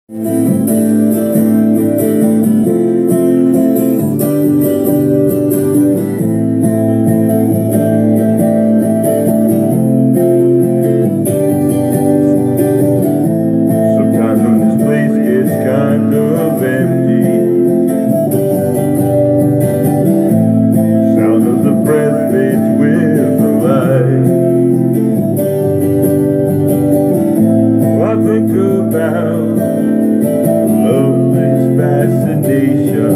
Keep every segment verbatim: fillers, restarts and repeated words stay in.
Sometimes when this place gets kind of empty, sound of the breath fades with the light. I think about love's fascination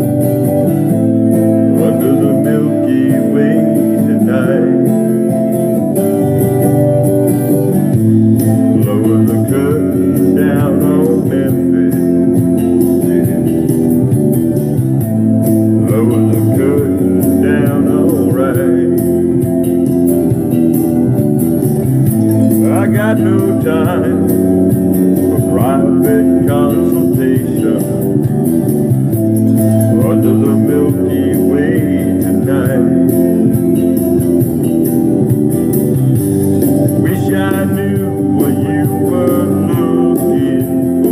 under the Milky Way tonight. Lower the curtain down on Memphis, yeah. Lower the curtain down, alright. I got no time for private consultation under the Milky Way tonight. Wish I knew what you were looking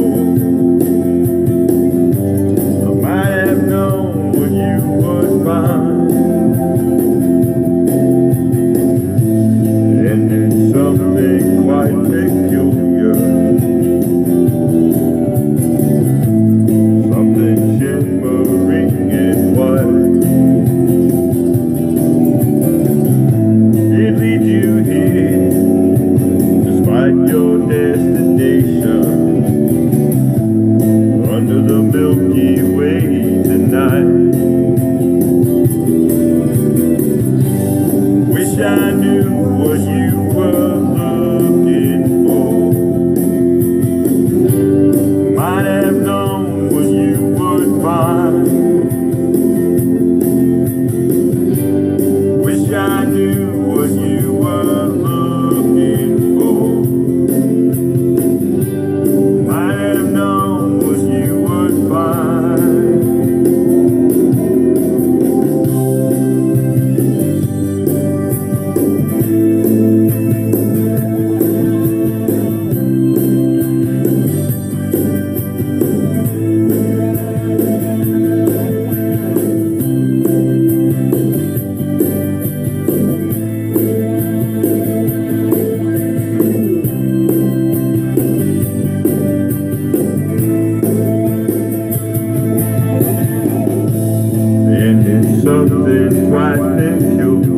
for. I might have known what you would find. And it's something quite peculiar, something shimmering in white. It leads you here despite your destination under the Milky Way tonight. Wish I knew what you were looking for. Might have known what you would find. Wish I knew what you were looking for. Might have known what you would find. And it's something quite peculiar,